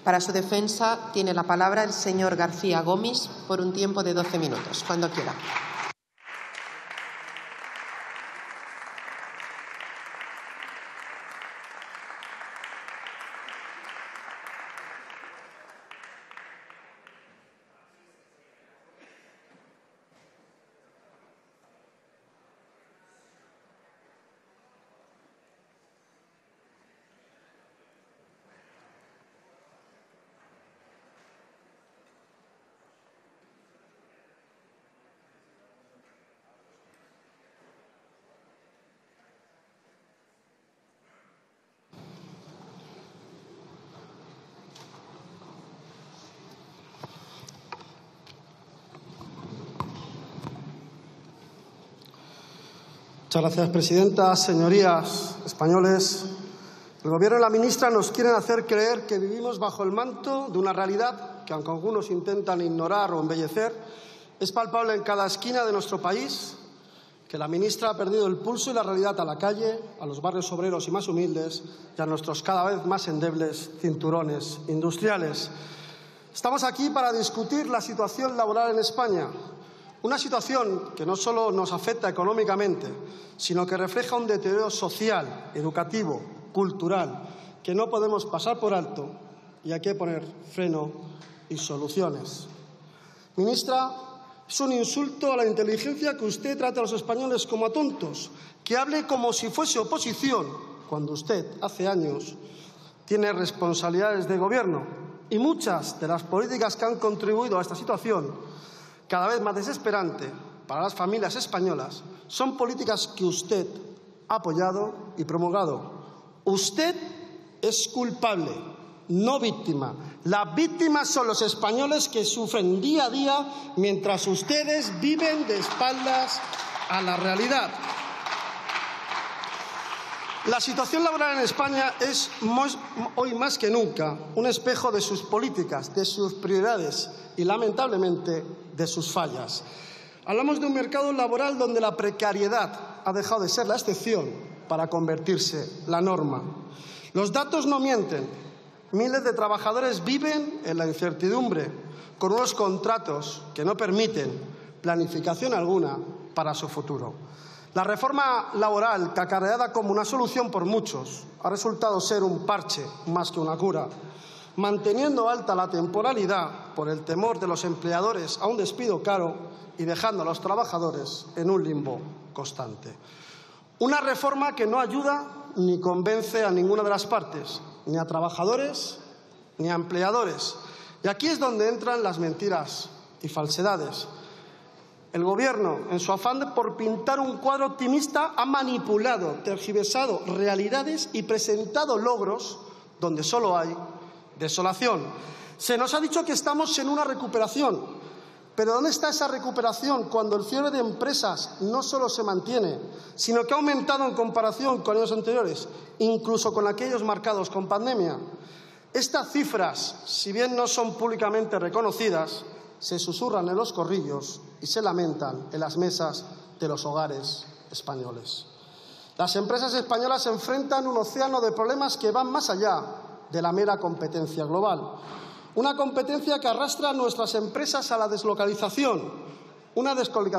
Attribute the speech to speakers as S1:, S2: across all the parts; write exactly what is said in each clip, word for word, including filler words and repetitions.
S1: Para su defensa tiene la palabra el señor García Gomis por un tiempo de doce minutos, cuando quiera.
S2: Muchas gracias, presidenta. Señorías españoles, el Gobierno y la ministra nos quieren hacer creer que vivimos bajo el manto de una realidad que, aunque algunos intentan ignorar o embellecer, es palpable en cada esquina de nuestro país, que la ministra ha perdido el pulso y la realidad a la calle, a los barrios obreros y más humildes y a nuestros cada vez más endebles cinturones industriales. Estamos aquí para discutir la situación laboral en España. Una situación que no solo nos afecta económicamente, sino que refleja un deterioro social, educativo, cultural, que no podemos pasar por alto y hay que poner freno y soluciones. Ministra, es un insulto a la inteligencia que usted trate a los españoles como a tontos, que hable como si fuese oposición, cuando usted, hace años, tiene responsabilidades de gobierno. Y muchas de las políticas que han contribuido a esta situación cada vez más desesperante para las familias españolas son políticas que usted ha apoyado y promulgado. Usted es culpable, no víctima. Las víctimas son los españoles que sufren día a día mientras ustedes viven de espaldas a la realidad. La situación laboral en España es hoy más que nunca un espejo de sus políticas, de sus prioridades y, lamentablemente, de sus fallas. Hablamos de un mercado laboral donde la precariedad ha dejado de ser la excepción para convertirse en la norma. Los datos no mienten. Miles de trabajadores viven en la incertidumbre, con unos contratos que no permiten planificación alguna para su futuro. La reforma laboral, cacareada como una solución por muchos, ha resultado ser un parche más que una cura, manteniendo alta la temporalidad por el temor de los empleadores a un despido caro y dejando a los trabajadores en un limbo constante. Una reforma que no ayuda ni convence a ninguna de las partes, ni a trabajadores ni a empleadores. Y aquí es donde entran las mentiras y falsedades. El Gobierno, en su afán por pintar un cuadro optimista, ha manipulado, tergiversado realidades y presentado logros donde solo hay desolación. Se nos ha dicho que estamos en una recuperación, pero ¿dónde está esa recuperación cuando el cierre de empresas no solo se mantiene, sino que ha aumentado en comparación con años anteriores, incluso con aquellos marcados con pandemia? Estas cifras, si bien no son públicamente reconocidas, se susurran en los corrillos y se lamentan en las mesas de los hogares españoles. Las empresas españolas se enfrentan un océano de problemas que van más allá de la mera competencia global. Una competencia que arrastra a nuestras empresas a la deslocalización, una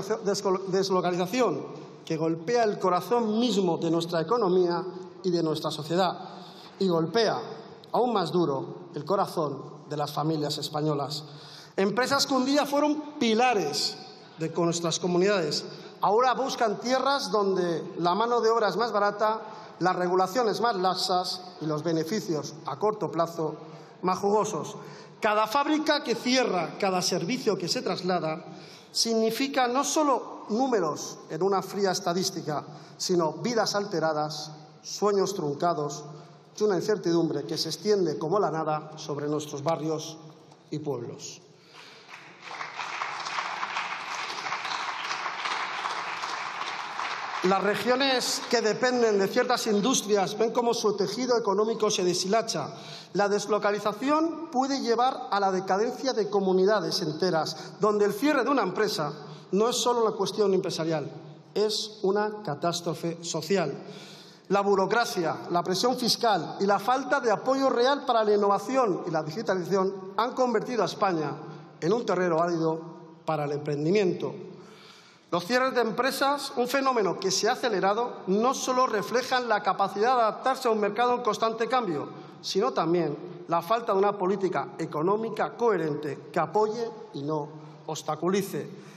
S2: deslocalización que golpea el corazón mismo de nuestra economía y de nuestra sociedad y golpea aún más duro el corazón de las familias españolas. Empresas que un día fueron pilares de nuestras comunidades, ahora buscan tierras donde la mano de obra es más barata, las regulaciones más laxas y los beneficios a corto plazo más jugosos. Cada fábrica que cierra, cada servicio que se traslada, significa no solo números en una fría estadística, sino vidas alteradas, sueños truncados y una incertidumbre que se extiende como la nada sobre nuestros barrios y pueblos. Las regiones que dependen de ciertas industrias ven cómo su tejido económico se deshilacha. La deslocalización puede llevar a la decadencia de comunidades enteras, donde el cierre de una empresa no es solo una cuestión empresarial, es una catástrofe social. La burocracia, la presión fiscal y la falta de apoyo real para la innovación y la digitalización han convertido a España en un terreno árido para el emprendimiento. Los cierres de empresas, un fenómeno que se ha acelerado, no solo reflejan la capacidad de adaptarse a un mercado en constante cambio, sino también la falta de una política económica coherente que apoye y no obstaculice.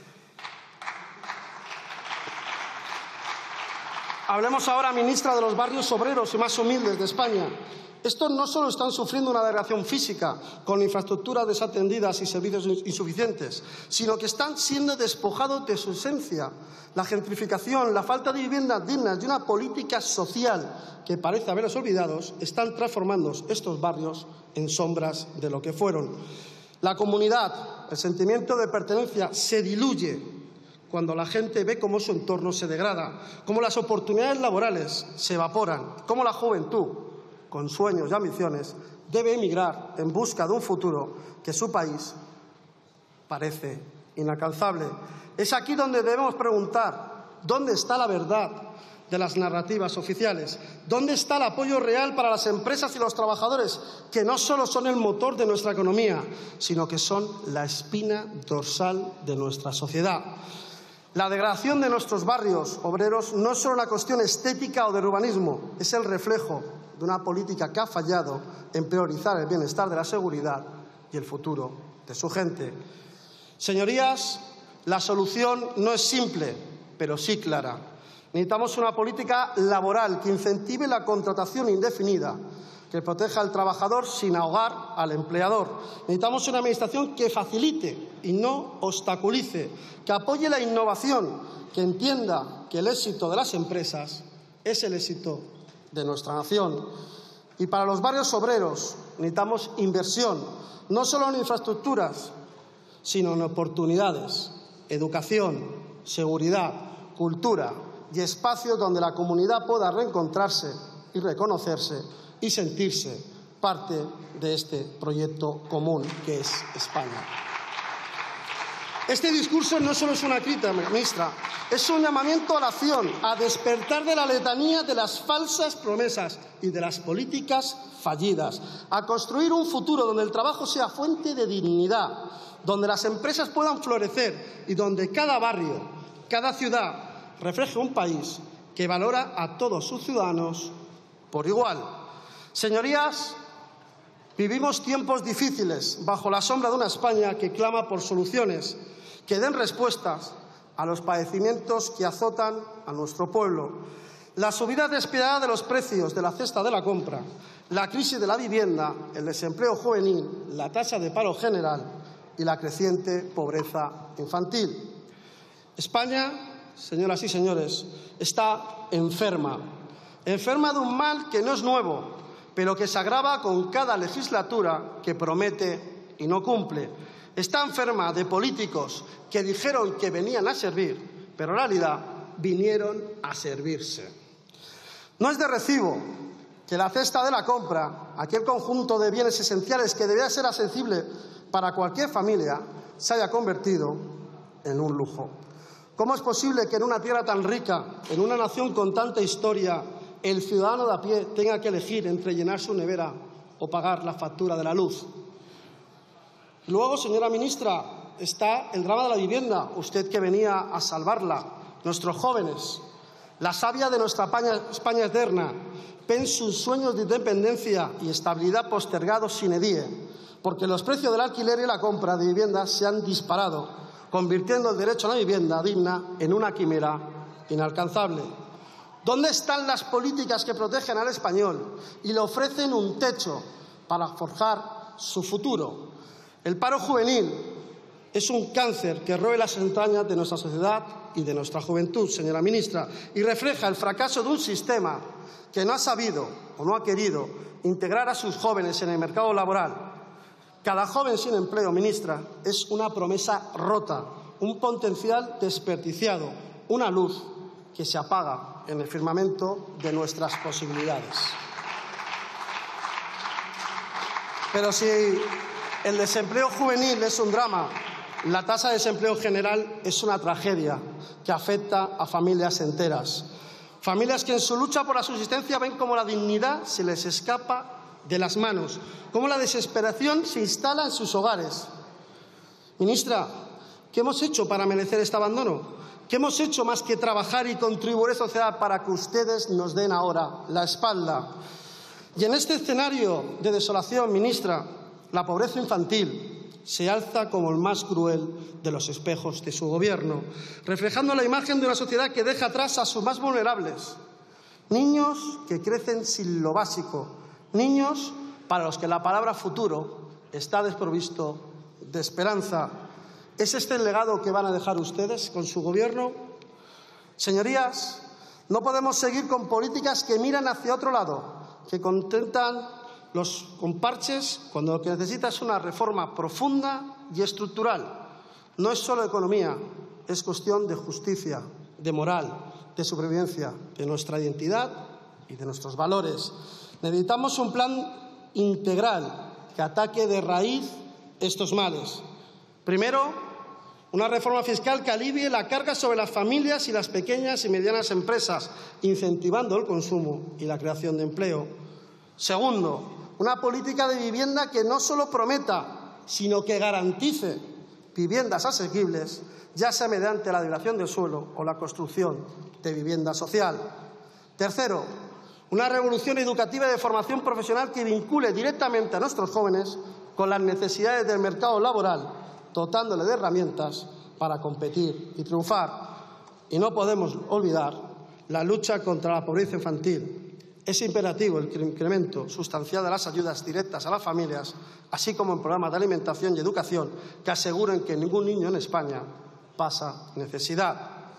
S2: Hablemos ahora, ministra, de los barrios obreros y más humildes de España. Estos no solo están sufriendo una degradación física con infraestructuras desatendidas y servicios insuficientes, sino que están siendo despojados de su esencia. La gentrificación, la falta de viviendas dignas y una política social que parece haberlos olvidados están transformando estos barrios en sombras de lo que fueron. La comunidad, el sentimiento de pertenencia se diluye cuando la gente ve cómo su entorno se degrada, cómo las oportunidades laborales se evaporan, cómo la juventud, con sueños y ambiciones, debe emigrar en busca de un futuro que su país parece inalcanzable. Es aquí donde debemos preguntar, ¿dónde está la verdad de las narrativas oficiales? ¿Dónde está el apoyo real para las empresas y los trabajadores, que no solo son el motor de nuestra economía, sino que son la espina dorsal de nuestra sociedad? La degradación de nuestros barrios obreros no es solo una cuestión estética o de urbanismo, es el reflejo de una política que ha fallado en priorizar el bienestar de la seguridad y el futuro de su gente. Señorías, la solución no es simple, pero sí clara. Necesitamos una política laboral que incentive la contratación indefinida, que proteja al trabajador sin ahogar al empleador. Necesitamos una administración que facilite y no obstaculice, que apoye la innovación, que entienda que el éxito de las empresas es el éxito de nuestra nación. Y para los barrios obreros necesitamos inversión, no solo en infraestructuras, sino en oportunidades, educación, seguridad, cultura y espacios donde la comunidad pueda reencontrarse y reconocerse y sentirse parte de este proyecto común que es España. Este discurso no solo es una crítica, ministra, es un llamamiento a la acción, a despertar de la letanía de las falsas promesas y de las políticas fallidas, a construir un futuro donde el trabajo sea fuente de dignidad, donde las empresas puedan florecer y donde cada barrio, cada ciudad refleje un país que valora a todos sus ciudadanos por igual. Señorías, vivimos tiempos difíciles bajo la sombra de una España que clama por soluciones que den respuestas a los padecimientos que azotan a nuestro pueblo. La subida despiadada de los precios de la cesta de la compra, la crisis de la vivienda, el desempleo juvenil, la tasa de paro general y la creciente pobreza infantil. España, señoras y señores, está enferma, enferma de un mal que no es nuevo, pero que se agrava con cada legislatura que promete y no cumple. Está enferma de políticos que dijeron que venían a servir, pero en realidad vinieron a servirse. No es de recibo que la cesta de la compra, aquel conjunto de bienes esenciales que debía ser accesible para cualquier familia, se haya convertido en un lujo. ¿Cómo es posible que en una tierra tan rica, en una nación con tanta historia, el ciudadano de a pie tenga que elegir entre llenar su nevera o pagar la factura de la luz? Luego, señora ministra, está el drama de la vivienda, usted que venía a salvarla. Nuestros jóvenes, la savia de nuestra España eterna, ven sus sueños de independencia y estabilidad postergados sine die, porque los precios del alquiler y la compra de viviendas se han disparado, convirtiendo el derecho a la vivienda digna en una quimera inalcanzable. ¿Dónde están las políticas que protegen al español y le ofrecen un techo para forjar su futuro? El paro juvenil es un cáncer que roe las entrañas de nuestra sociedad y de nuestra juventud, señora ministra, y refleja el fracaso de un sistema que no ha sabido o no ha querido integrar a sus jóvenes en el mercado laboral. Cada joven sin empleo, ministra, es una promesa rota, un potencial desperdiciado, una luz que se apaga en el firmamento de nuestras posibilidades. Pero si el desempleo juvenil es un drama, la tasa de desempleo general es una tragedia que afecta a familias enteras. Familias que en su lucha por la subsistencia ven cómo la dignidad se les escapa de las manos, cómo la desesperación se instala en sus hogares. Ministra, ¿qué hemos hecho para merecer este abandono? ¿Qué hemos hecho más que trabajar y contribuir a la sociedad para que ustedes nos den ahora la espalda? Y en este escenario de desolación, ministra, la pobreza infantil se alza como el más cruel de los espejos de su gobierno, reflejando la imagen de una sociedad que deja atrás a sus más vulnerables. Niños que crecen sin lo básico, niños para los que la palabra futuro está desprovisto de esperanza. ¿Es este el legado que van a dejar ustedes con su gobierno? Señorías, no podemos seguir con políticas que miran hacia otro lado, que contentan los con parches cuando lo que necesita es una reforma profunda y estructural. No es solo economía, es cuestión de justicia, de moral, de supervivencia, de nuestra identidad y de nuestros valores. Necesitamos un plan integral que ataque de raíz estos males. Primero, una reforma fiscal que alivie la carga sobre las familias y las pequeñas y medianas empresas, incentivando el consumo y la creación de empleo. Segundo, una política de vivienda que no solo prometa, sino que garantice viviendas asequibles, ya sea mediante la liberación del suelo o la construcción de vivienda social. Tercero, una revolución educativa y de formación profesional que vincule directamente a nuestros jóvenes con las necesidades del mercado laboral, dotándole de herramientas para competir y triunfar. Y no podemos olvidar la lucha contra la pobreza infantil. Es imperativo el incremento sustancial de las ayudas directas a las familias, así como en programas de alimentación y educación que aseguren que ningún niño en España pasa necesidad.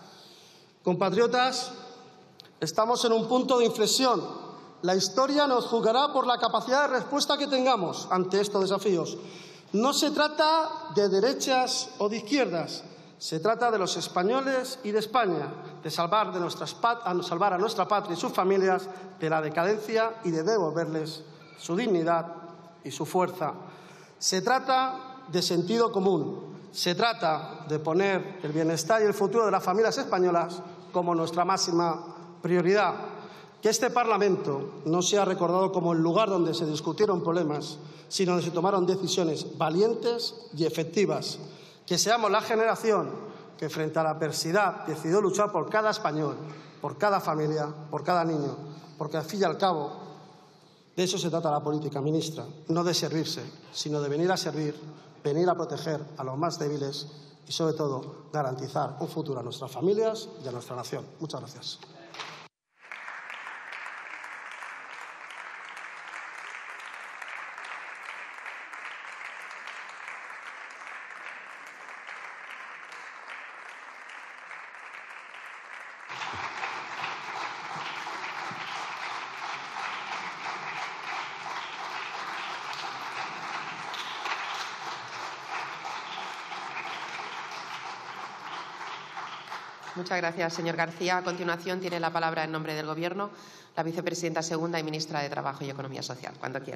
S2: Compatriotas, estamos en un punto de inflexión. La historia nos juzgará por la capacidad de respuesta que tengamos ante estos desafíos. No se trata de derechas o de izquierdas. Se trata de los españoles y de España, de salvar, de nuestras pat a salvar a nuestra patria y sus familias de la decadencia y de devolverles su dignidad y su fuerza. Se trata de sentido común. Se trata de poner el bienestar y el futuro de las familias españolas como nuestra máxima prioridad. Que este Parlamento no sea recordado como el lugar donde se discutieron problemas, sino donde se tomaron decisiones valientes y efectivas. Que seamos la generación que frente a la adversidad decidió luchar por cada español, por cada familia, por cada niño, porque al fin y al cabo de eso se trata la política, ministra, no de servirse, sino de venir a servir, venir a proteger a los más débiles y, sobre todo, garantizar un futuro a nuestras familias y a nuestra nación. Muchas gracias.
S1: Muchas gracias, señor García. A continuación tiene la palabra en nombre del Gobierno la vicepresidenta segunda y ministra de Trabajo y Economía Social. Cuando quiera.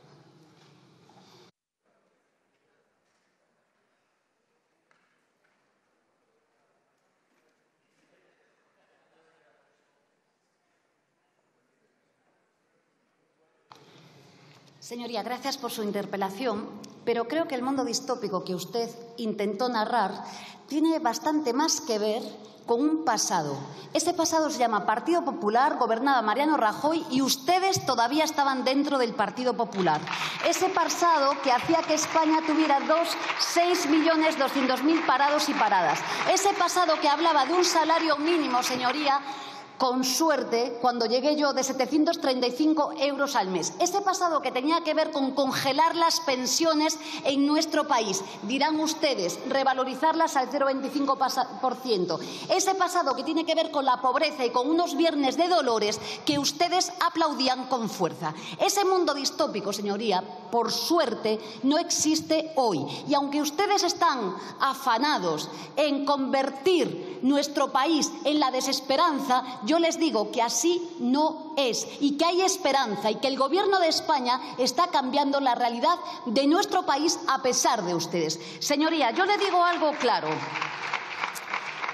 S3: Señoría, gracias por su interpelación, pero creo que el mundo distópico que usted intentó narrar tiene bastante más que ver con un pasado. Ese pasado se llama Partido Popular, gobernaba Mariano Rajoy y ustedes todavía estaban dentro del Partido Popular. Ese pasado que hacía que España tuviera dos, seis millones doscientos mil parados y paradas. Ese pasado que hablaba de un salario mínimo, señoría, con suerte, cuando llegué yo, de setecientos treinta y cinco euros al mes. Ese pasado que tenía que ver con congelar las pensiones en nuestro país. Dirán ustedes, revalorizarlas al cero coma veinticinco por ciento. Ese pasado que tiene que ver con la pobreza y con unos viernes de dolores que ustedes aplaudían con fuerza. Ese mundo distópico, señoría, por suerte, no existe hoy. Y aunque ustedes están afanados en convertir nuestro país en la desesperanza, yo les digo que así no es y que hay esperanza y que el Gobierno de España está cambiando la realidad de nuestro país a pesar de ustedes. Señoría, yo le digo algo claro.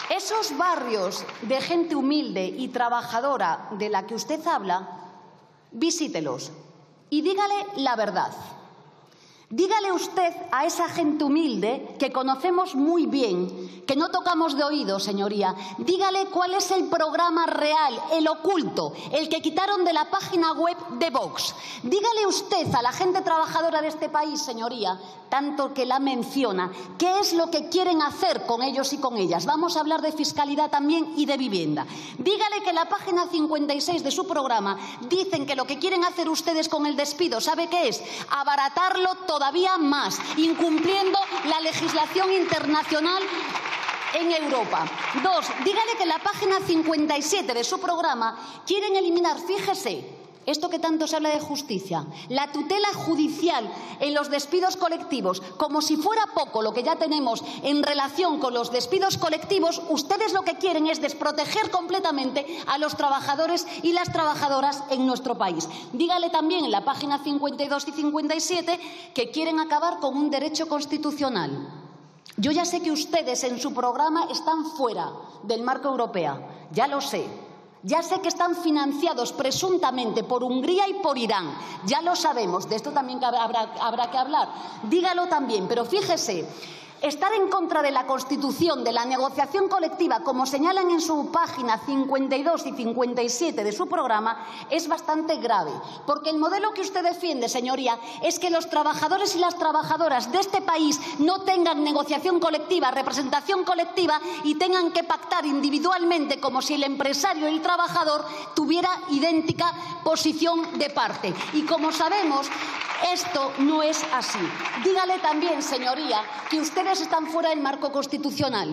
S3: Esos barrios de gente humilde y trabajadora de la que usted habla, visítelos y dígale la verdad. Dígale usted a esa gente humilde que conocemos muy bien, que no tocamos de oído, señoría, dígale cuál es el programa real, el oculto, el que quitaron de la página web de Vox. Dígale usted a la gente trabajadora de este país, señoría, tanto que la menciona, qué es lo que quieren hacer con ellos y con ellas. Vamos a hablar de fiscalidad también y de vivienda. Dígale que en la página cincuenta y seis de su programa dicen que lo que quieren hacer ustedes con el despido, ¿sabe qué es? Abaratarlo todavía más, incumpliendo la legislación internacional en Europa. Dos, dígale que en la página cincuenta y siete de su programa quieren eliminar, fíjese, esto que tanto se habla de justicia, la tutela judicial en los despidos colectivos, como si fuera poco lo que ya tenemos en relación con los despidos colectivos, ustedes lo que quieren es desproteger completamente a los trabajadores y las trabajadoras en nuestro país. Dígale también en la página cincuenta y dos y cincuenta y siete que quieren acabar con un derecho constitucional. Yo ya sé que ustedes en su programa están fuera del marco europeo, ya lo sé. Ya sé que están financiados presuntamente por Hungría y por Irán. Ya lo sabemos, de esto también habrá, habrá que hablar. Dígalo también, pero fíjese, estar en contra de la Constitución, de la negociación colectiva, como señalan en su página cincuenta y dos y cincuenta y siete de su programa, es bastante grave. Porque el modelo que usted defiende, señoría, es que los trabajadores y las trabajadoras de este país no tengan negociación colectiva, representación colectiva y tengan que pactar individualmente como si el empresario y el trabajador tuviera idéntica posición de parte. Y como sabemos, esto no es así. Dígale también, señoría, que ustedes están fuera del marco constitucional.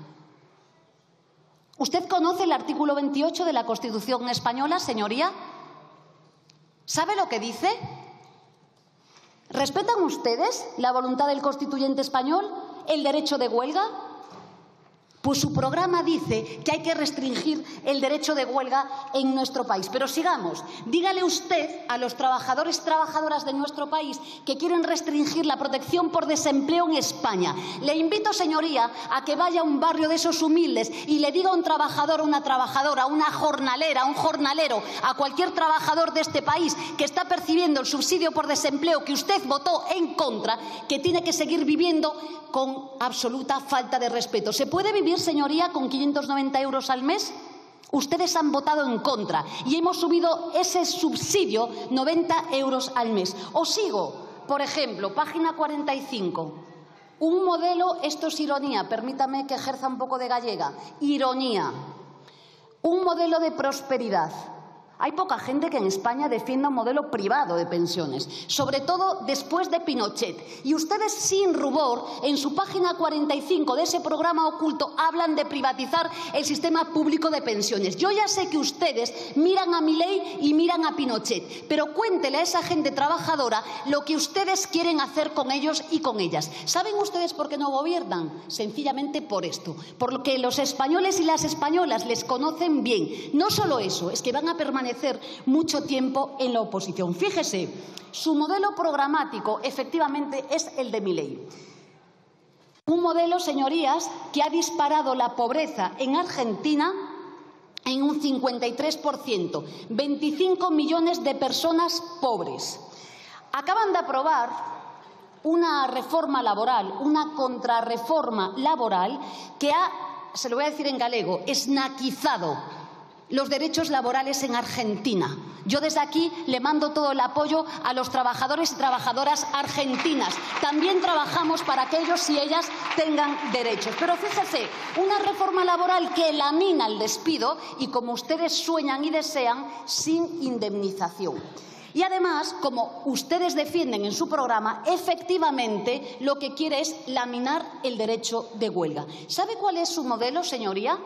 S3: ¿Usted conoce el artículo veintiocho de la Constitución española, señoría? ¿Sabe lo que dice? ¿Respetan ustedes la voluntad del constituyente español, el derecho de huelga? Pues su programa dice que hay que restringir el derecho de huelga en nuestro país. Pero sigamos. Dígale usted a los trabajadores y trabajadoras de nuestro país que quieren restringir la protección por desempleo en España. Le invito, señoría, a que vaya a un barrio de esos humildes y le diga a un trabajador, a una trabajadora, a una jornalera, a un jornalero, a cualquier trabajador de este país que está percibiendo el subsidio por desempleo que usted votó en contra, que tiene que seguir viviendo con absoluta falta de respeto. ¿Se puede vivir, señoría, con quinientos noventa euros al mes? Ustedes han votado en contra y hemos subido ese subsidio noventa euros al mes. Os sigo, por ejemplo, página cuarenta y cinco. Un modelo, esto es ironía, permítame que ejerza un poco de gallega, ironía. Un modelo de prosperidad. Hay poca gente que en España defienda un modelo privado de pensiones, sobre todo después de Pinochet. Y ustedes, sin rubor, en su página cuarenta y cinco de ese programa oculto, hablan de privatizar el sistema público de pensiones. Yo ya sé que ustedes miran a Milei y miran a Pinochet, pero cuéntele a esa gente trabajadora lo que ustedes quieren hacer con ellos y con ellas. ¿Saben ustedes por qué no gobiernan? Sencillamente por esto, porque los españoles y las españolas les conocen bien. No solo eso, es que van a permanecer mucho tiempo en la oposición. Fíjese, su modelo programático efectivamente es el de Milei. Un modelo, señorías, que ha disparado la pobreza en Argentina en un cincuenta y tres por ciento. veinticinco millones de personas pobres. Acaban de aprobar una reforma laboral, una contrarreforma laboral que ha, se lo voy a decir en galego, esnaquizado los derechos laborales en Argentina. Yo desde aquí le mando todo el apoyo a los trabajadores y trabajadoras argentinas. También trabajamos para que ellos y ellas tengan derechos. Pero fíjese, una reforma laboral que lamina el despido y, como ustedes sueñan y desean, sin indemnización. Y además, como ustedes defienden en su programa, efectivamente lo que quiere es laminar el derecho de huelga. ¿Sabe cuál es su modelo, señoría?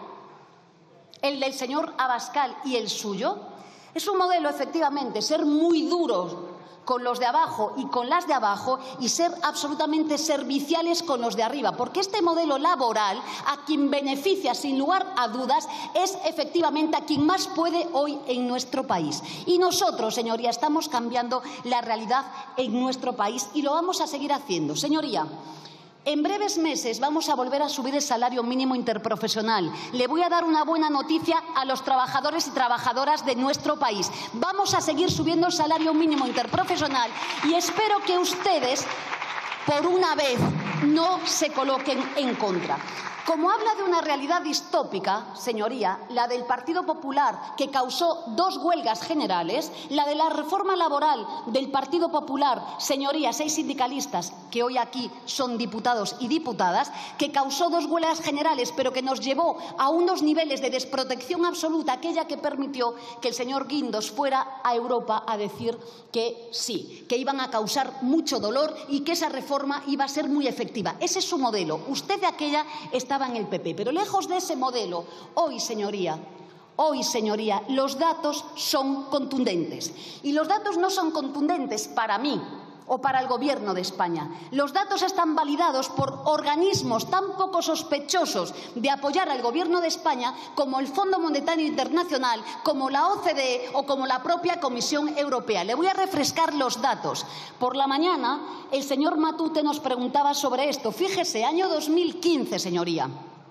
S3: El del señor Abascal y el suyo. Es un modelo, efectivamente, ser muy duros con los de abajo y con las de abajo y ser absolutamente serviciales con los de arriba, porque este modelo laboral a quien beneficia sin lugar a dudas es efectivamente a quien más puede hoy en nuestro país. Y nosotros, señoría, estamos cambiando la realidad en nuestro país y lo vamos a seguir haciendo. Señoría, En breves meses vamos a volver a subir el salario mínimo interprofesional. Le voy a dar una buena noticia a los trabajadores y trabajadoras de nuestro país. Vamos a seguir subiendo el salario mínimo interprofesional y espero que ustedes, por una vez, no se coloquen en contra. Como habla de una realidad distópica, señoría, la del Partido Popular, que causó dos huelgas generales, la de la reforma laboral del Partido Popular, señorías, seis sindicalistas, que hoy aquí son diputados y diputadas, que causó dos huelgas generales, pero que nos llevó a unos niveles de desprotección absoluta, aquella que permitió que el señor Guindos fuera a Europa a decir que sí, que iban a causar mucho dolor y que esa reforma iba a ser muy efectiva. Ese es su modelo. Usted de aquella estaba en el P P. Pero lejos de ese modelo, hoy, señoría, hoy, señoría, los datos son contundentes. Y los datos no son contundentes para mí o para el Gobierno de España. Los datos están validados por organismos tan poco sospechosos de apoyar al Gobierno de España como el Fondo Monetario Internacional, como la O C D E o como la propia Comisión Europea. Le voy a refrescar los datos. Por la mañana, el señor Matute nos preguntaba sobre esto. Fíjese, año dos mil quince, señoría.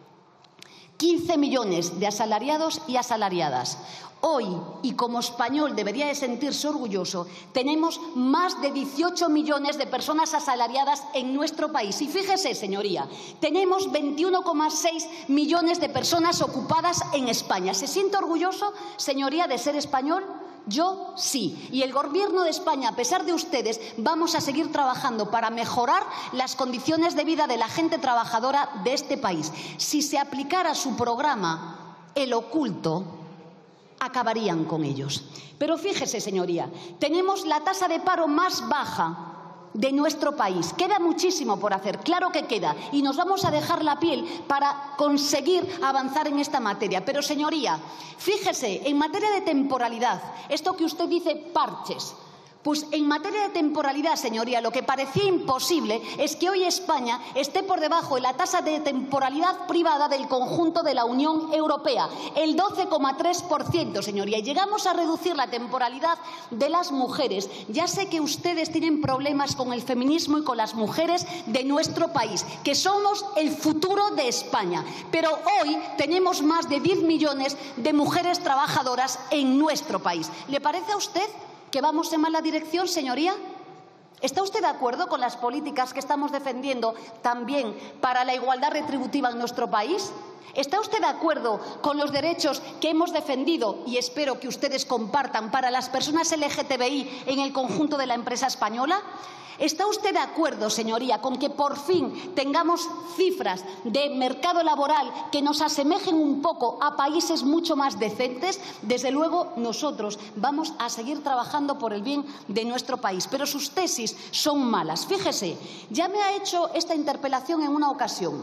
S3: quince millones de asalariados y asalariadas. Hoy, y como español debería de sentirse orgulloso, tenemos más de dieciocho millones de personas asalariadas en nuestro país. Y fíjese, señoría, tenemos veintiuno coma seis millones de personas ocupadas en España. ¿Se siente orgulloso, señoría, de ser español? Yo sí. Y el Gobierno de España, a pesar de ustedes, vamos a seguir trabajando para mejorar las condiciones de vida de la gente trabajadora de este país. Si se aplicara su programa, el oculto, acabarían con ellos. Pero fíjese, señoría, tenemos la tasa de paro más baja de nuestro país. Queda muchísimo por hacer, claro que queda, y nos vamos a dejar la piel para conseguir avanzar en esta materia. Pero, señoría, fíjese, en materia de temporalidad, esto que usted dice parches, pues en materia de temporalidad, señoría, lo que parecía imposible es que hoy España esté por debajo de la tasa de temporalidad privada del conjunto de la Unión Europea, el doce coma tres por ciento, señoría. Y llegamos a reducir la temporalidad de las mujeres. Ya sé que ustedes tienen problemas con el feminismo y con las mujeres de nuestro país, que somos el futuro de España. Pero hoy tenemos más de diez millones de mujeres trabajadoras en nuestro país. ¿Le parece a usted que vamos en mala dirección, señoría? ¿Está usted de acuerdo con las políticas que estamos defendiendo también para la igualdad retributiva en nuestro país? ¿Está usted de acuerdo con los derechos que hemos defendido, y espero que ustedes compartan, para las personas L G T B I en el conjunto de la empresa española? ¿Está usted de acuerdo, señoría, con que por fin tengamos cifras de mercado laboral que nos asemejen un poco a países mucho más decentes? Desde luego, nosotros vamos a seguir trabajando por el bien de nuestro país. Pero sus tesis son malas. Fíjese, ya me ha hecho esta interpelación en una ocasión.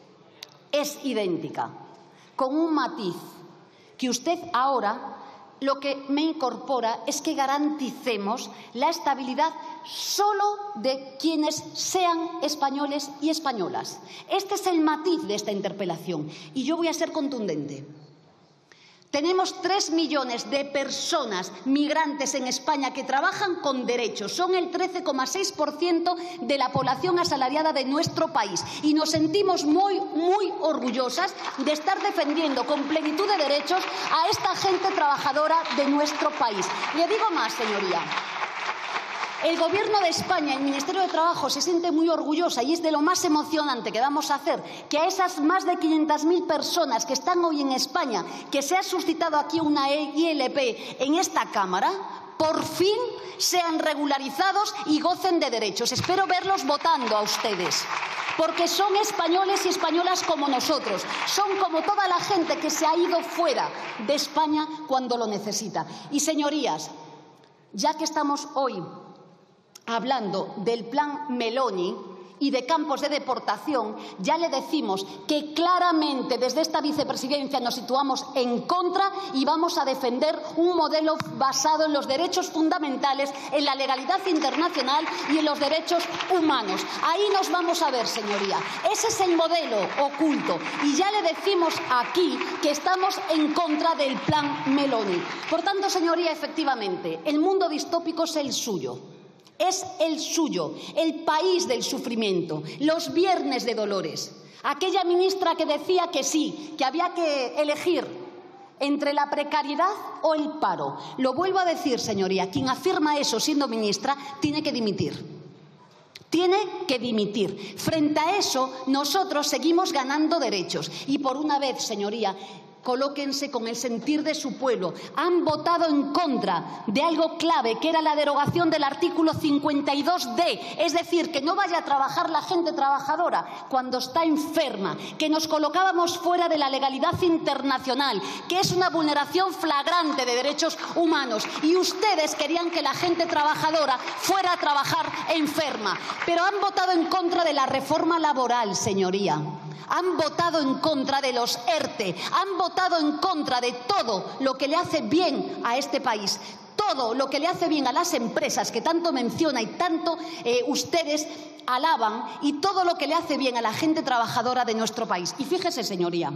S3: Es idéntica, con un matiz, que usted ahora lo que me incorpora es que garanticemos la estabilidad solo de quienes sean españoles y españolas. Este es el matiz de esta interpelación y yo voy a ser contundente. Tenemos tres millones de personas migrantes en España que trabajan con derechos. Son el trece coma seis por ciento de la población asalariada de nuestro país. Y nos sentimos muy, muy orgullosas de estar defendiendo con plenitud de derechos a esta gente trabajadora de nuestro país. Le digo más, señoría. El Gobierno de España, el Ministerio de Trabajo, se siente muy orgullosa, y es de lo más emocionante que vamos a hacer, que a esas más de quinientas mil personas que están hoy en España, que se ha suscitado aquí una I L P en esta Cámara, por fin sean regularizados y gocen de derechos. Espero verlos votando a ustedes, porque son españoles y españolas como nosotros, son como toda la gente que se ha ido fuera de España cuando lo necesita. Y, señorías, ya que estamos hoy hablando del plan Meloni y de campos de deportación, ya le decimos que claramente desde esta vicepresidencia nos situamos en contra y vamos a defender un modelo basado en los derechos fundamentales, en la legalidad internacional y en los derechos humanos. Ahí nos vamos a ver, señoría. Ese es el modelo oculto. Y ya le decimos aquí que estamos en contra del plan Meloni. Por tanto, señoría, efectivamente, el mundo distópico es el suyo. es el suyo, el país del sufrimiento, los viernes de dolores. Aquella ministra que decía que sí, que había que elegir entre la precariedad o el paro. Lo vuelvo a decir, señoría, quien afirma eso siendo ministra tiene que dimitir. Tiene que dimitir. Frente a eso, nosotros seguimos ganando derechos. Y por una vez, señoría, colóquense con el sentir de su pueblo. Han votado en contra de algo clave, que era la derogación del artículo cincuenta y dos D, es decir, que no vaya a trabajar la gente trabajadora cuando está enferma, que nos colocábamos fuera de la legalidad internacional, que es una vulneración flagrante de derechos humanos. Y ustedes querían que la gente trabajadora fuera a trabajar enferma. Pero han votado en contra de la reforma laboral, señoría. Han votado en contra de los ERTE, han votado en contra de todo lo que le hace bien a este país, todo lo que le hace bien a las empresas que tanto menciona y tanto eh, ustedes alaban, y todo lo que le hace bien a la gente trabajadora de nuestro país. Y fíjese, señoría,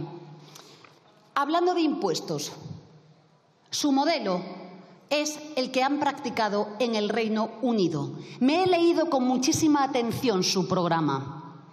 S3: hablando de impuestos, su modelo es el que han practicado en el Reino Unido. Me he leído con muchísima atención su programa.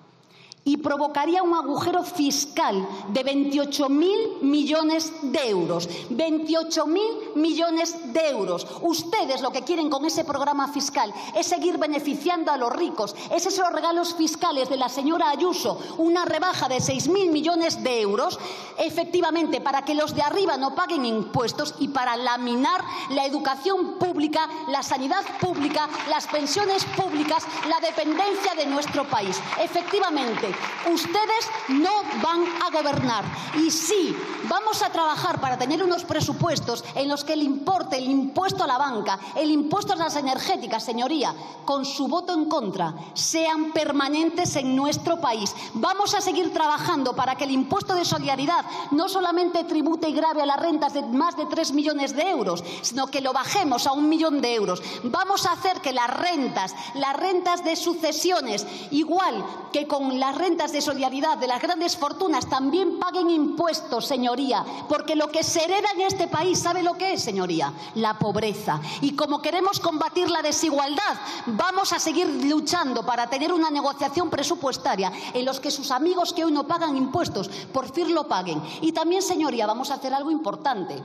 S3: Y provocaría un agujero fiscal de veintiocho mil millones de euros. veintiocho mil millones de euros. Ustedes lo que quieren con ese programa fiscal es seguir beneficiando a los ricos. Es esos regalos fiscales de la señora Ayuso, una rebaja de seis mil millones de euros, efectivamente, para que los de arriba no paguen impuestos y para laminar la educación pública, la sanidad pública, las pensiones públicas, la dependencia de nuestro país. Efectivamente, ustedes no van a gobernar. Y sí, vamos a trabajar para tener unos presupuestos en los que el importe, el impuesto a la banca, el impuesto a las energéticas, señoría, con su voto en contra, sean permanentes en nuestro país. Vamos a seguir trabajando para que el impuesto de solidaridad no solamente tribute y grave a las rentas de más de tres millones de euros, sino que lo bajemos a un millón de euros. Vamos a hacer que las rentas, las rentas de sucesiones, igual que con las rentas de solidaridad de las grandes fortunas, también paguen impuestos, señoría, porque lo que se hereda en este país, ¿sabe lo que es, señoría? La pobreza. Y como queremos combatir la desigualdad, vamos a seguir luchando para tener una negociación presupuestaria en los que sus amigos que hoy no pagan impuestos, por fin lo paguen. Y también, señoría, vamos a hacer algo importante,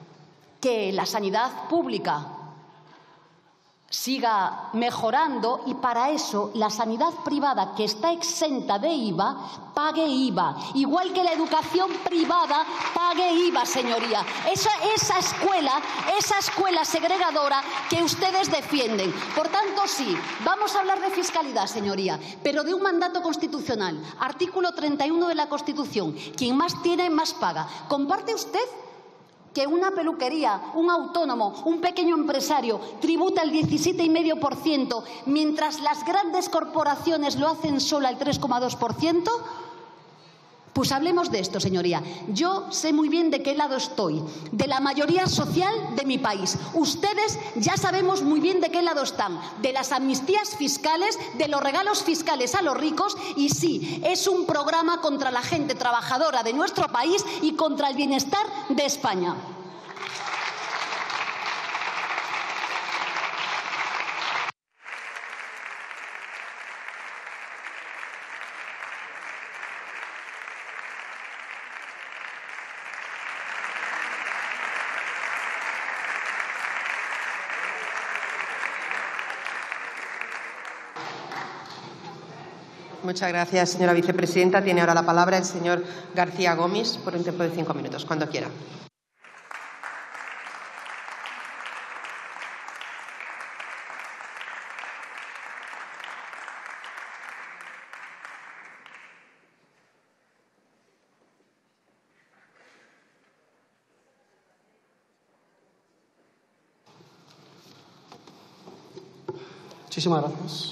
S3: que la sanidad pública siga mejorando, y para eso la sanidad privada, que está exenta de I V A, pague I V A. Igual que la educación privada pague I V A, señoría. Esa, esa escuela, esa escuela segregadora que ustedes defienden. Por tanto, sí, vamos a hablar de fiscalidad, señoría, pero de un mandato constitucional. Artículo treinta y uno de la Constitución. Quien más tiene, más paga. ¿Comparte usted que una peluquería, un autónomo, un pequeño empresario tributa el diecisiete coma cinco por ciento, mientras las grandes corporaciones lo hacen solo al tres coma dos por ciento? Pues hablemos de esto, señoría. Yo sé muy bien de qué lado estoy, de la mayoría social de mi país. Ustedes ya sabemos muy bien de qué lado están, de las amnistías fiscales, de los regalos fiscales a los ricos, y sí, es un programa contra la gente trabajadora de nuestro país y contra el bienestar de España.
S1: Muchas gracias, señora vicepresidenta. Tiene ahora la palabra el señor García Gomis por un tiempo de cinco minutos, cuando quiera.
S2: Muchísimas gracias.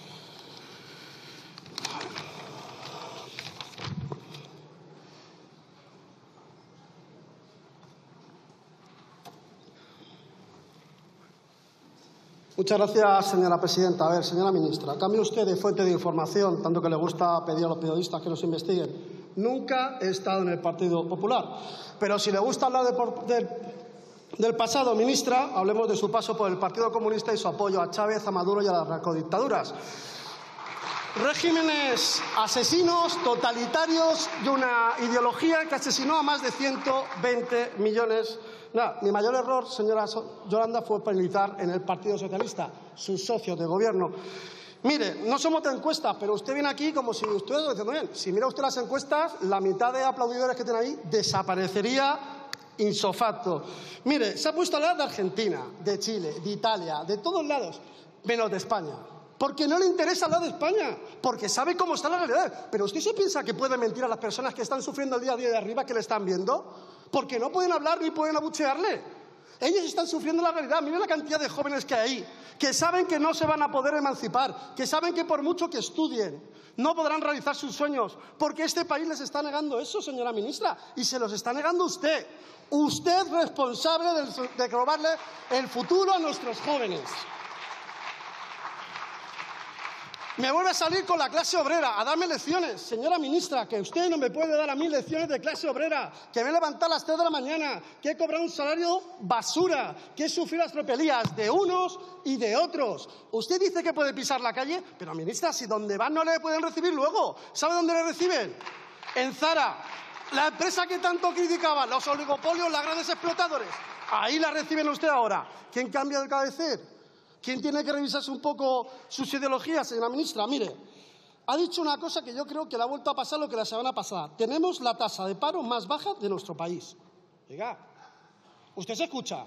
S2: Muchas gracias, señora presidenta. A ver, señora ministra, cambie usted de fuente de información, tanto que le gusta pedir a los periodistas que nos investiguen. Nunca he estado en el Partido Popular, pero si le gusta hablar de, de del pasado, ministra, hablemos de su paso por el Partido Comunista y su apoyo a Chávez, a Maduro y a las narcodictaduras. Regímenes asesinos, totalitarios y una ideología que asesinó a más de ciento veinte millones. Nada, mi mayor error, señora Yolanda, fue militar en el Partido Socialista, sus socios de gobierno. Mire, no somos de encuestas, pero usted viene aquí como si usted lo diciendo bien. Si mira usted las encuestas, la mitad de aplaudidores que tiene ahí desaparecería insofacto. Mire, se ha puesto a hablar de Argentina, de Chile, de Italia, de todos lados, menos de España. Porque no le interesa hablar de España, porque sabe cómo está la realidad. Pero usted se piensa que puede mentir a las personas que están sufriendo el día a día de arriba, que le están viendo, porque no pueden hablar ni pueden abuchearle. Ellos están sufriendo la realidad. Miren la cantidad de jóvenes que hay ahí, que saben que no se van a poder emancipar, que saben que por mucho que estudien, no podrán realizar sus sueños, porque este país les está negando eso, señora ministra, y se los está negando usted. Usted es responsable de, de robarle el futuro a nuestros jóvenes. Me vuelve a salir con la clase obrera, a darme lecciones. Señora ministra, que usted no me puede dar a mí lecciones de clase obrera, que me he levantado a las tres de la mañana, que he cobrado un salario basura, que he sufrido las tropelías de unos y de otros. Usted dice que puede pisar la calle, pero ministra, si donde van no le pueden recibir luego. ¿Sabe dónde le reciben? En Zara, la empresa que tanto criticaba, los oligopolios, los grandes explotadores. Ahí la reciben usted ahora. ¿Quién cambia de cabecera? ¿Quién tiene que revisarse un poco sus ideologías, señora ministra? Mire, ha dicho una cosa que yo creo que le ha vuelto a pasar lo que la semana pasada. Tenemos la tasa de paro más baja de nuestro país. Oiga, ¿usted se escucha?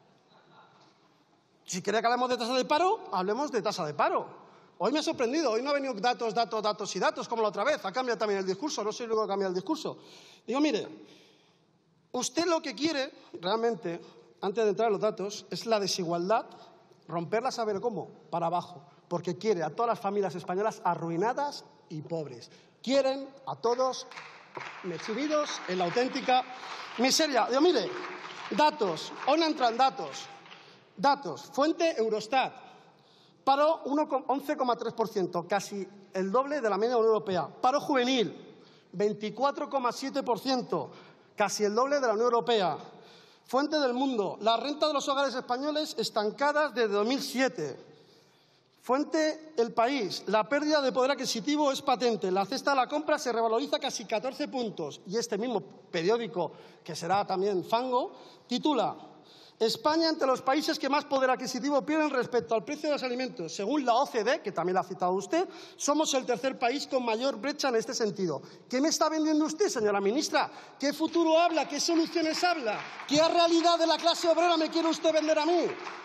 S2: Si quiere que hablemos de tasa de paro, hablemos de tasa de paro. Hoy me ha sorprendido, hoy no ha venido datos, datos, datos y datos como la otra vez. Ha cambiado también el discurso, no soy el único que ha cambiado el discurso. Digo, mire, usted lo que quiere realmente, antes de entrar en los datos, es la desigualdad. Romperla, saber cómo, para abajo, porque quiere a todas las familias españolas arruinadas y pobres. Quieren a todos sumidos en la auténtica miseria. Digo, mire, datos, hoy no entran datos. Datos, fuente Eurostat, paro once coma tres por ciento, casi el doble de la media de la Unión Europea. Paro juvenil, veinticuatro coma siete por ciento, casi el doble de la Unión Europea. Fuente del Mundo, la renta de los hogares españoles estancadas desde dos mil siete. Fuente El País, la pérdida de poder adquisitivo es patente. La cesta de la compra se revaloriza casi catorce puntos. Y este mismo periódico, que será también Fango, titula: España entre los países que más poder adquisitivo pierden respecto al precio de los alimentos. Según la O C D, que también la ha citado usted, somos el tercer país con mayor brecha en este sentido. ¿Qué me está vendiendo usted, señora ministra? ¿Qué futuro habla? ¿Qué soluciones habla? ¿Qué realidad de la clase obrera me quiere usted vender a mí?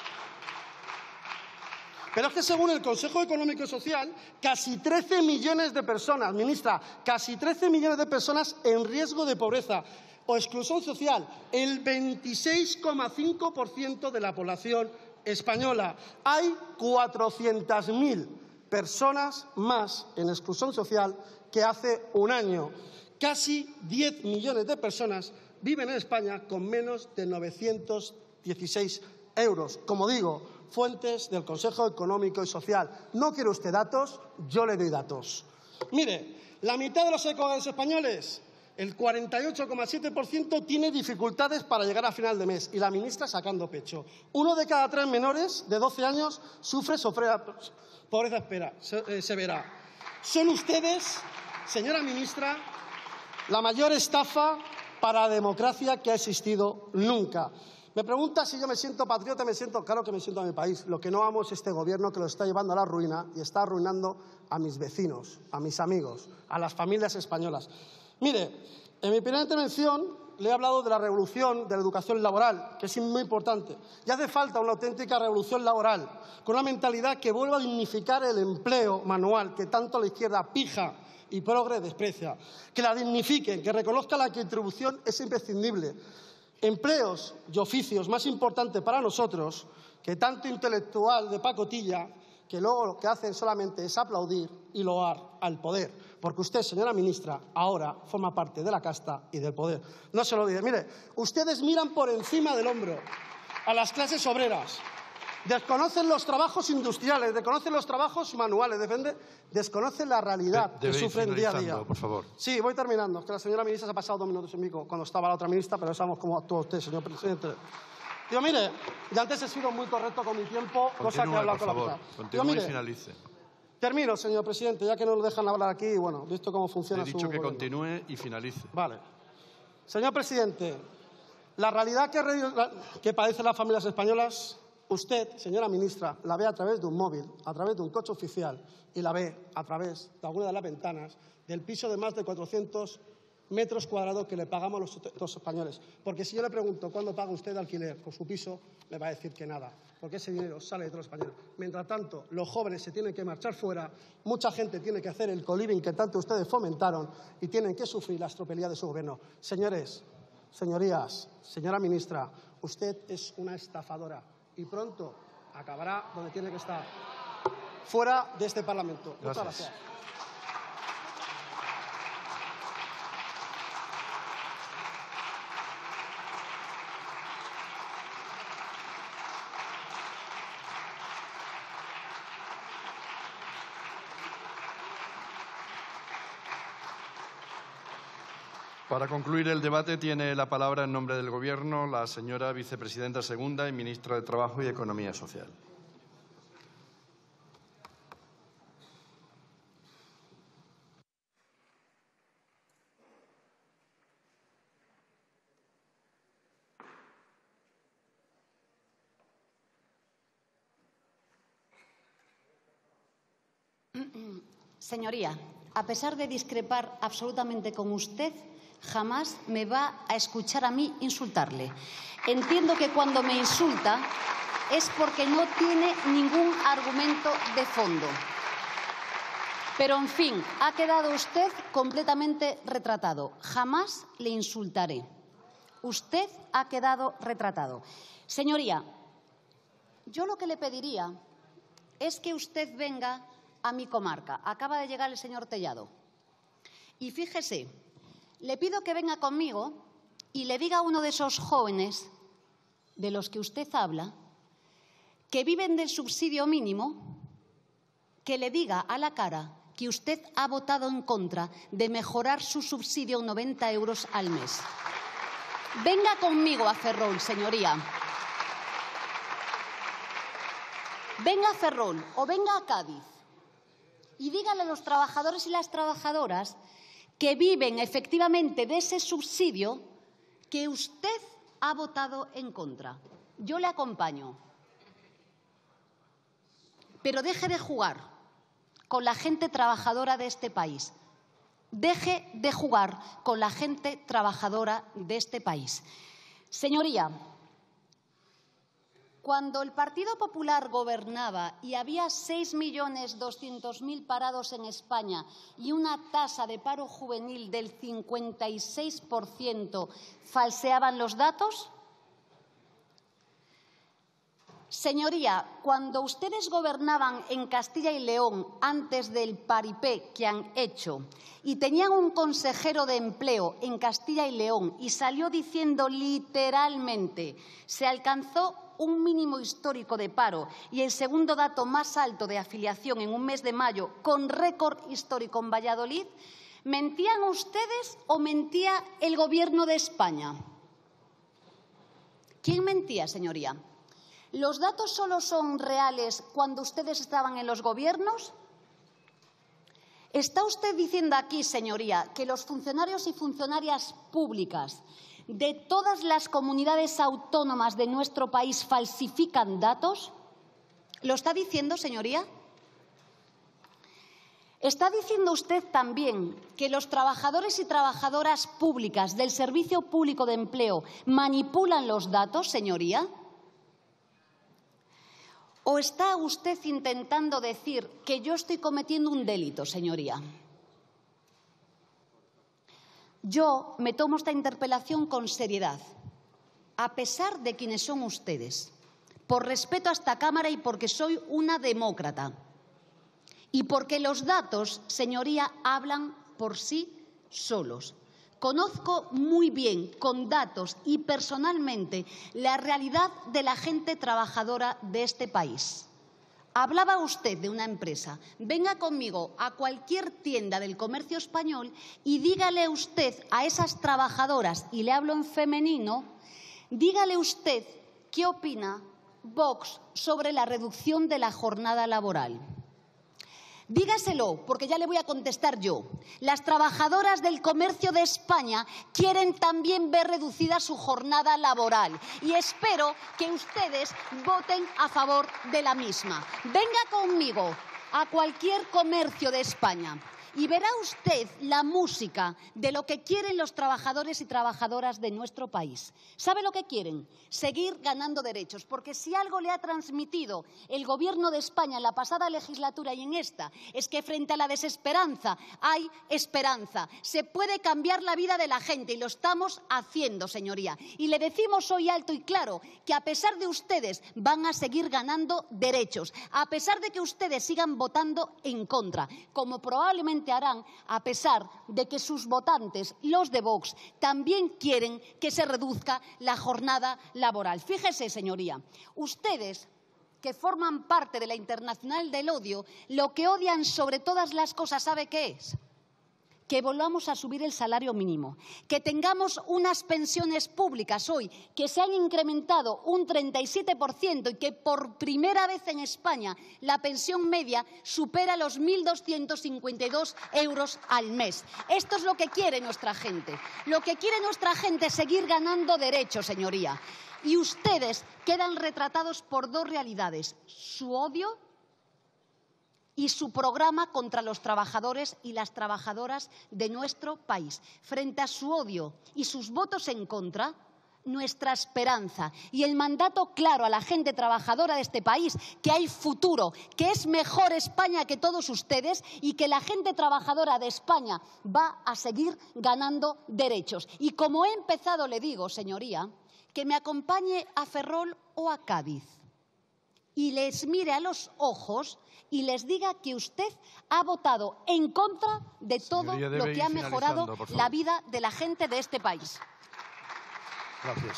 S2: Pero es que según el Consejo Económico y Social, casi trece millones de personas, ministra, casi trece millones de personas en riesgo de pobreza o exclusión social, el veintiséis coma cinco por ciento de la población española. Hay cuatrocientas mil personas más en exclusión social que hace un año. Casi diez millones de personas viven en España con menos de novecientos dieciséis euros. Como digo, fuentes del Consejo Económico y Social. ¿No quiere usted datos? Yo le doy datos. Mire, la mitad de los hogares españoles, el cuarenta y ocho coma siete por ciento, tiene dificultades para llegar a final de mes, y la ministra sacando pecho. Uno de cada tres menores de doce años sufre pobreza espera, eh, severa. Son ustedes, señora ministra, la mayor estafa para la democracia que ha existido nunca. Me pregunta si yo me siento patriota. Me siento, claro que me siento a mi país. Lo que no amo es este gobierno que lo está llevando a la ruina y está arruinando a mis vecinos, a mis amigos, a las familias españolas. Mire, en mi primera intervención le he hablado de la revolución de la educación laboral, que es muy importante. Y hace falta una auténtica revolución laboral, con una mentalidad que vuelva a dignificar el empleo manual, que tanto la izquierda pija y progre desprecia. Que la dignifique, que reconozca la contribución es imprescindible. Empleos y oficios más importantes para nosotros que tanto intelectual de pacotilla, que luego lo que hacen solamente es aplaudir y loar al poder. Porque usted, señora ministra, ahora forma parte de la casta y del poder. No se lo olvide. Mire, ustedes miran por encima del hombro a las clases obreras. Desconocen los trabajos industriales, desconocen los trabajos manuales, depende, desconocen la realidad
S4: De,
S2: que sufren día a día.
S4: por favor.
S2: Sí, voy terminando. Es que la señora ministra se ha pasado dos minutos en mí cuando estaba la otra ministra, pero sabemos cómo actúa usted, señor presidente. Digo, mire, y antes he sido muy correcto con mi tiempo,
S4: Continúe,
S2: cosa que he hablado
S4: por
S2: con la
S4: favor.
S2: mitad.
S4: Continúe
S2: Digo, mire,
S4: y finalice.
S2: termino, señor presidente, ya que no lo dejan hablar aquí, bueno, visto cómo funciona
S4: He
S2: su
S4: dicho que
S2: gobierno.
S4: continúe y finalice.
S2: Vale. Señor presidente, la realidad que, que padecen las familias españolas, usted, señora ministra, la ve a través de un móvil, a través de un coche oficial y la ve a través de alguna de las ventanas del piso de más de cuatrocientos metros cuadrados que le pagamos los, los españoles. Porque si yo le pregunto cuándo paga usted de alquiler por su piso, me va a decir que nada, porque ese dinero sale de todos los españoles. Mientras tanto, los jóvenes se tienen que marchar fuera, mucha gente tiene que hacer el co-living que tanto ustedes fomentaron y tienen que sufrir la estropelía de su gobierno. Señores, señorías, señora ministra, usted es una estafadora y pronto acabará donde tiene que estar, fuera de este Parlamento.
S4: Gracias.
S2: Muchas gracias.
S4: Para concluir el debate tiene la palabra en nombre del Gobierno la señora vicepresidenta segunda y ministra de Trabajo y Economía Social.
S3: Señoría, a pesar de discrepar absolutamente con usted, jamás me va a escuchar a mí insultarle. Entiendo que cuando me insulta es porque no tiene ningún argumento de fondo. Pero, en fin, ha quedado usted completamente retratado. Jamás le insultaré. Usted ha quedado retratado. Señoría, yo lo que le pediría es que usted venga a mi comarca. Acaba de llegar el señor Tellado. Y fíjese, le pido que venga conmigo y le diga a uno de esos jóvenes de los que usted habla, que viven del subsidio mínimo, que le diga a la cara que usted ha votado en contra de mejorar su subsidio a noventa euros al mes. Venga conmigo a Ferrol, señoría. Venga a Ferrol o venga a Cádiz y dígale a los trabajadores y las trabajadoras que viven efectivamente de ese subsidio que usted ha votado en contra. Yo le acompaño. Pero deje de jugar con la gente trabajadora de este país. Deje de jugar con la gente trabajadora de este país. Señoría, cuando el Partido Popular gobernaba y había seis millones doscientos mil parados en España y una tasa de paro juvenil del cincuenta y seis por ciento, ¿falseaban los datos? Señoría, cuando ustedes gobernaban en Castilla y León antes del paripé que han hecho y tenían un consejero de empleo en Castilla y León y salió diciendo literalmente se alcanzó un mínimo histórico de paro y el segundo dato más alto de afiliación en un mes de mayo con récord histórico en Valladolid, ¿mentían ustedes o mentía el Gobierno de España? ¿Quién mentía, señoría? ¿Los datos solo son reales cuando ustedes estaban en los gobiernos? ¿Está usted diciendo aquí, señoría, que los funcionarios y funcionarias públicas de todas las comunidades autónomas de nuestro país falsifican datos? ¿Lo está diciendo, señoría? ¿Está diciendo usted también que los trabajadores y trabajadoras públicas del Servicio Público de Empleo manipulan los datos, señoría? ¿O está usted intentando decir que yo estoy cometiendo un delito, señoría? Yo me tomo esta interpelación con seriedad, a pesar de quienes son ustedes, por respeto a esta Cámara y porque soy una demócrata. Y porque los datos, señoría, hablan por sí solos. Conozco muy bien, con datos y personalmente, la realidad de la gente trabajadora de este país. Hablaba usted de una empresa. Venga conmigo a cualquier tienda del comercio español y dígale usted a esas trabajadoras, y le hablo en femenino, dígale usted ¿qué opina Vox sobre la reducción de la jornada laboral? Dígaselo, porque ya le voy a contestar yo. Las trabajadoras del comercio de España quieren también ver reducida su jornada laboral y espero que ustedes voten a favor de la misma. Venga conmigo a cualquier comercio de España y verá usted la música de lo que quieren los trabajadores y trabajadoras de nuestro país. ¿Sabe lo que quieren? Seguir ganando derechos, porque si algo le ha transmitido el Gobierno de España en la pasada legislatura y en esta, es que frente a la desesperanza hay esperanza. Se puede cambiar la vida de la gente y lo estamos haciendo, señoría. Y le decimos hoy alto y claro que a pesar de ustedes van a seguir ganando derechos, a pesar de que ustedes sigan votando en contra, como probablemente harán a pesar de que sus votantes, los de Vox, también quieren que se reduzca la jornada laboral. Fíjese, señoría, ustedes que forman parte de la Internacional del Odio, lo que odian sobre todas las cosas, ¿sabe qué es? Que volvamos a subir el salario mínimo, que tengamos unas pensiones públicas hoy que se han incrementado un treinta y siete por ciento y que por primera vez en España la pensión media supera los mil doscientos cincuenta y dos euros al mes. Esto es lo que quiere nuestra gente. Lo que quiere nuestra gente es seguir ganando derechos, señoría. Y ustedes quedan retratados por dos realidades: su odio y su programa contra los trabajadores y las trabajadoras de nuestro país. Frente a su odio y sus votos en contra, nuestra esperanza y el mandato claro a la gente trabajadora de este país, que hay futuro, que es mejor España que todos ustedes y que la gente trabajadora de España va a seguir ganando derechos. Y como he empezado, le digo, señoría, que me acompañe a Ferrol o a Cádiz y les mire a los ojos y les diga que usted ha votado en contra de todo lo que ha mejorado la vida de la gente de este país.
S4: Gracias.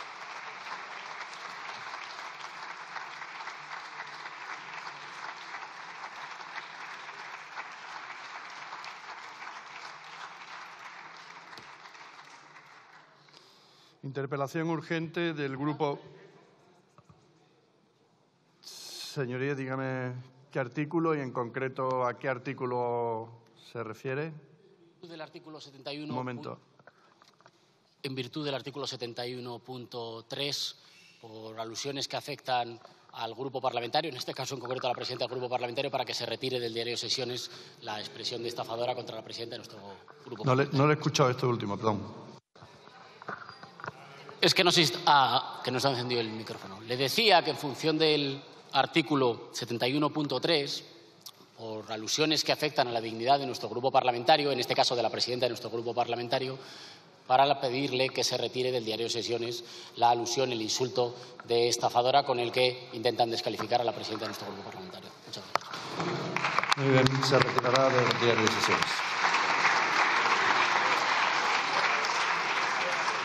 S4: Interpelación urgente del grupo. Señoría, dígame qué artículo y en concreto a qué artículo se refiere.
S5: Del artículo setenta y uno.
S4: Un momento.
S5: En virtud del artículo setenta y uno punto tres, por alusiones que afectan al grupo parlamentario, en este caso en concreto a la presidenta del grupo parlamentario, para que se retire del diario de sesiones la expresión de estafadora contra la presidenta de nuestro grupo
S4: No le,
S5: parlamentario.
S4: no le he escuchado esto último, perdón.
S5: Es que no se ah, que nos ha encendido el micrófono. Le decía que en función del artículo setenta y uno punto tres, por alusiones que afectan a la dignidad de nuestro grupo parlamentario, en este caso de la presidenta de nuestro grupo parlamentario, para pedirle que se retire del diario de sesiones la alusión, el insulto de estafadora con el que intentan descalificar a la presidenta de nuestro grupo parlamentario. Muchas gracias.
S4: Muy bien, se retirará del diario de sesiones.